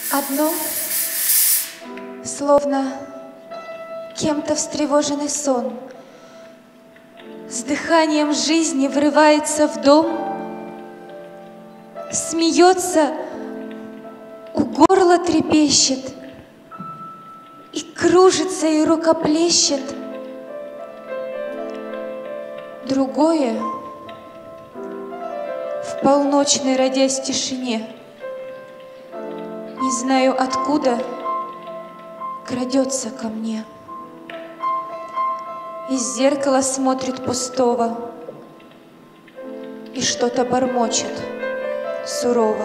Одно, словно кем-то встревоженный сон, с дыханием жизни врывается в дом, смеется, у горла трепещет, и кружится, и рукоплещет. Другое, в полночной родясь тишине, не знаю откуда, крадется ко мне. Из зеркала смотрит пустого и что-то бормочет сурово.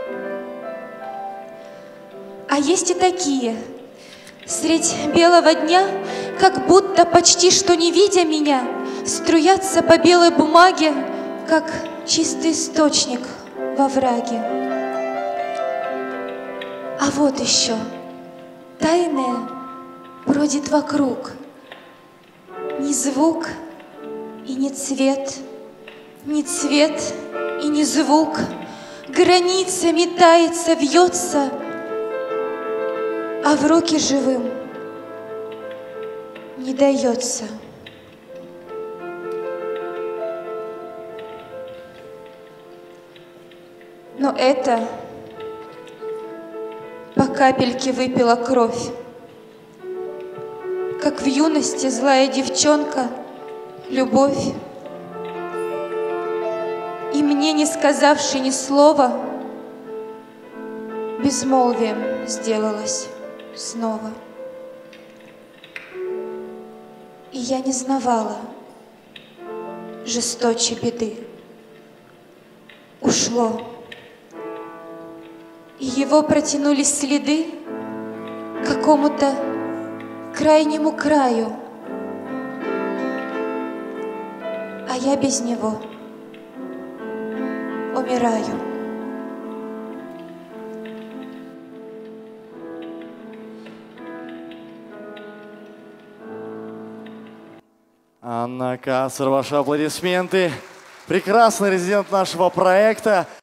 А есть и такие, средь белого дня, как будто почти что не видя меня, струятся по белой бумаге, как чистый источник во враге. А вот еще тайное бродит вокруг. Ни звук и ни цвет, ни цвет и ни звук. Граница метается, вьется, а в руки живым не дается. Но это по капельке выпила кровь, как в юности злая девчонка, любовь. И мне, не сказавши ни слова, безмолвием сделалось снова. И я не знавала жесточей беды. Ушло, и его протянулись следы к какому-то крайнему краю, а я без него умираю. Анна Кацер, ваши аплодисменты. Прекрасный резидент нашего проекта.